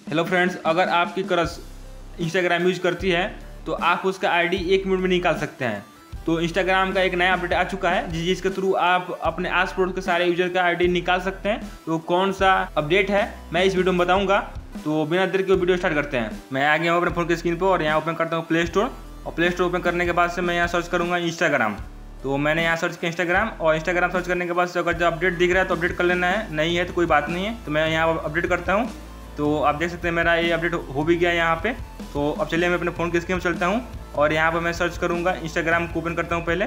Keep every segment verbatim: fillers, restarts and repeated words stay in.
Hello friends, अगर आपकी crush Instagram use करती है तो आप उसका आईडी एक मिनट में निकाल सकते हैं। तो इंस्टाग्राम का एक नया अपडेट आ चुका है जिसके थ्रू आप अपने आस पड़ोस के सारे यूजर का आईडी निकाल सकते हैं। तो कौन सा अपडेट है मैं इस वीडियो में बताऊंगा। तो बिना देर के वीडियो स्टार्ट करते हैं। मैं आ गया हूँ अपने फ़ोन की स्क्रीन पर और यहाँ ओपन करता हूँ प्ले स्टोर। और प्ले स्टोर ओपन करने के बाद से मैं यहाँ सर्च करूँगा इंस्टाग्राम। तो मैंने यहाँ सर्च किया इंस्टाग्राम, और इंस्टाग्राम सर्च करने के बाद से अगर जो अपडेट दिख रहा है तो अपडेट कर लेना है, नहीं है तो कोई बात नहीं है। तो मैं यहाँ अपडेट करता हूँ। तो आप देख सकते हैं मेरा ये अपडेट हो भी गया यहाँ पे। तो अब चलिए मैं अपने फ़ोन की स्क्रीन में चलता हूँ और यहाँ पर मैं सर्च करूँगा इंस्टाग्राम को ओपन करता हूँ पहले।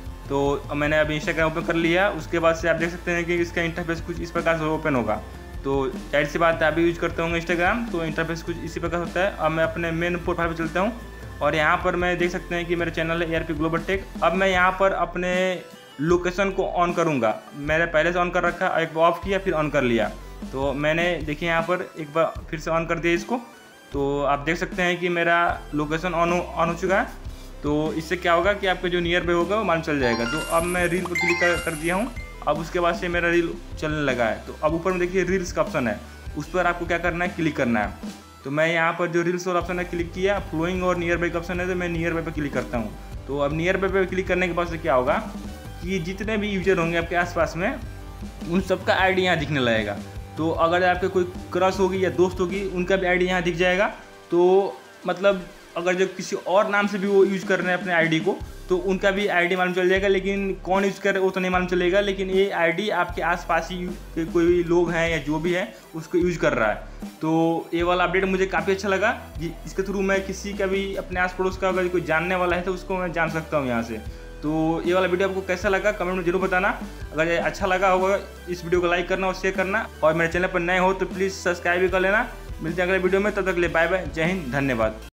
तो मैंने अभी इंस्टाग्राम ओपन कर लिया। उसके बाद से आप देख सकते हैं कि इसका इंटरफेस कुछ इस प्रकार से ओपन होगा। तो जाहिर सी बात है अभी यूज करते होंगे इंस्टाग्राम, तो इंटरफेस कुछ इसी प्रकार होता है। अब मैं अपने मेन प्रोफाइल पर चलता हूँ और यहाँ पर मैं देख सकते हैं कि मेरा चैनल है A R P global tech. अब मैं यहाँ पर अपने लोकेशन को ऑन करूँगा। मैंने पहले से ऑन कर रखा, एक बार ऑफ किया फिर ऑन कर लिया। तो मैंने देखिए यहाँ पर एक बार फिर से ऑन कर दिया इसको। तो आप देख सकते हैं कि मेरा लोकेशन ऑन ऑन हो चुका है। तो इससे क्या होगा कि आपका जो नियर बाय होगा वो मालूम चल जाएगा। तो अब मैं रील पर क्लिक कर, कर दिया हूँ। अब उसके बाद से मेरा रील चलने लगा है। तो अब ऊपर में देखिए रील्स का ऑप्शन है, उस पर आपको क्या करना है, क्लिक करना है। तो मैं यहाँ पर जो रील्स वाला ऑप्शन है क्लिक किया। फ्लोइंग और नियर बाय का ऑप्शन है तो मैं नियर बाय पर क्लिक करता हूँ। तो अब नियर बाय पर क्लिक करने के बाद से क्या होगा कि जितने भी यूजर होंगे आपके आसपास में उन सबका आईडी यहाँ दिखने लगेगा। तो अगर आपके कोई क्रश होगी या दोस्त होगी उनका भी आईडी यहाँ दिख जाएगा। तो मतलब अगर जो किसी और नाम से भी वो यूज़ कर रहे हैं अपने आईडी को तो उनका भी आईडी मालूम चल जाएगा, लेकिन कौन यूज़ कर रहे वो तो नहीं मालूम चलेगा। लेकिन ये आईडी आपके आसपास ही कोई लोग हैं या जो भी है उसको यूज़ कर रहा है। तो ये वाला अपडेट मुझे काफ़ी अच्छा लगा। इसके थ्रू मैं किसी का भी अपने आस पड़ोस का अगर कोई जानने वाला है तो उसको मैं जान सकता हूँ यहाँ से। तो ये वाला वीडियो आपको कैसा लगा कमेंट में जरूर बताना। अगर ये अच्छा लगा होगा इस वीडियो को लाइक करना और शेयर करना, और मेरे चैनल पर नए हो तो प्लीज़ सब्सक्राइब भी कर लेना। मिलते हैं अगले वीडियो में, तब तक के लिए बाय बाय, जय हिंद, धन्यवाद।